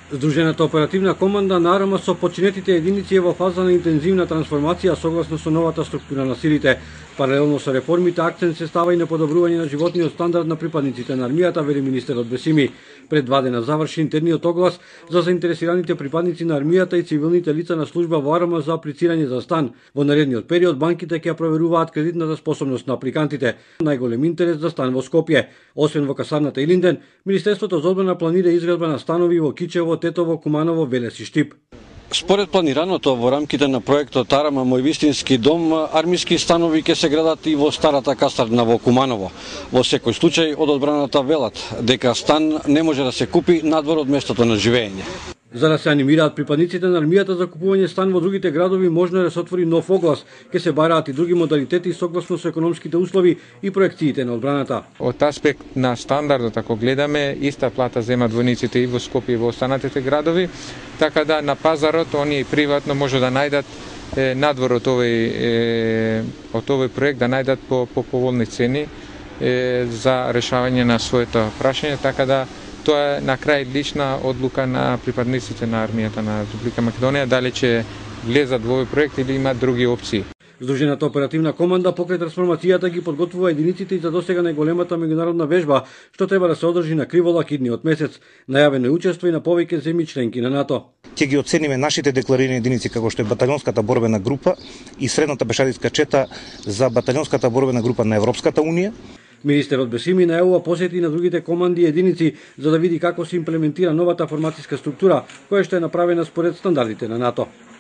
Здружената оперативна команда на АРМА со починетите единици е во фаза на интензивна трансформација согласно со новата структура на силите. Паралелно со реформите, акцент се става и на подобрување на животниот стандард на припадниците на армијата, вели министерот Бесими. Пред 2 дена заврши интерниот оглас за заинтересираните припадници на армијата и цивилните лица на служба во АРМА за аплицирање за стан. Во наредниот период банките ќе проверуваат кредитната способност на апликантите. Најголем интерес за стан во Скопје. Освен во касарната Илинден, Министерството за одбрана планира изградба на станови во Кичево, Тетово, Куманово, Велес и Штип. Според планираното во рамките на проектот Арама мој вистински дом, армиски станови ќе се градат и во старата касарна во Куманово. Во секој случај од одбраната велат дека стан не може да се купи надвор од местото на живење. За да се анимираат припадниците на армијата за купување стан во другите градови, можно е да се отвори нов оглас. Ќе се бараат и други модалитети согласно со економските услови и проекциите на одбраната. Од аспект на стандардот, ако гледаме, иста плата земат војниците и во Скопје и во останатите градови, така да на пазарот оние и приватно може да најдат надвор од овој проект, да најдат по поволни цени за решавање на своето прашање, така да тоа е на крај лична одлука на припадниците на армијата на Република Македонија, дали ќе влезат во овој проект или имаат други опции. Здружената оперативна команда покрај трансформацијата ги подготвува единиците и за досега најголемата меѓународна вежба, што треба да се одржи на Криволак идниот месец. Најавено е учество и на повеќе земји членки на НАТО. Ќе ги оцениме нашите декларирани единици како што е баталионската борбена група и средната пешадиска чета за баталионската борбена група на Европската унија. Министерот Бесими најавува посети на другите команди и единици за да види како се имплементира новата формацијска структура, која што е направена според стандардите на НАТО.